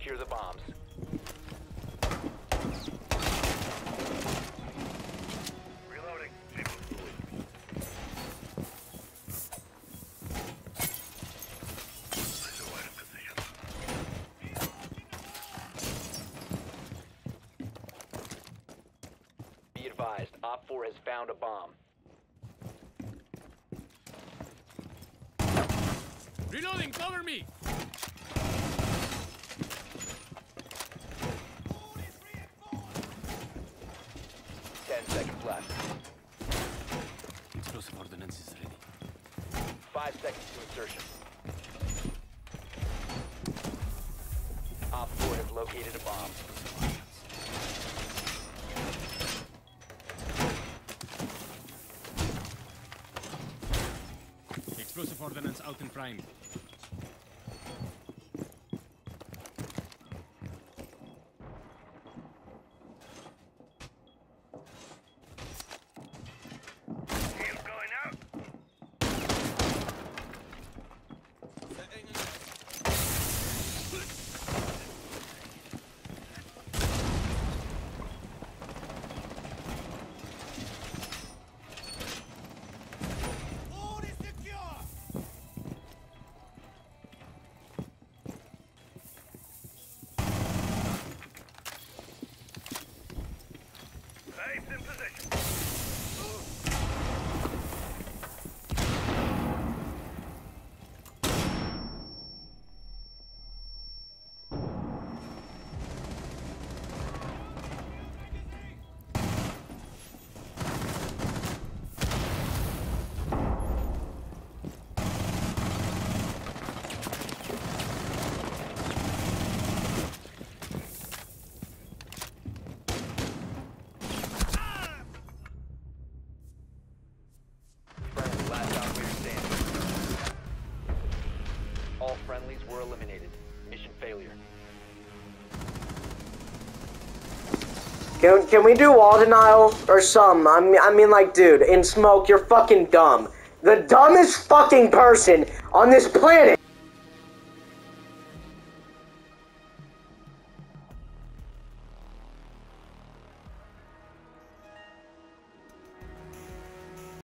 secure the bombs. Reloading. Be advised, Op 4 has found a bomb. Reloading, cover me! 10 seconds left. Explosive ordnance is ready. 5 seconds to insertion. Op 4 has located a bomb. Explosive ordnance out in prime. In position. All friendlies were eliminated. Mission failure. Can we do wall denial or some? I mean, like, dude, in Smoke, you're fucking dumb. The dumbest fucking person on this planet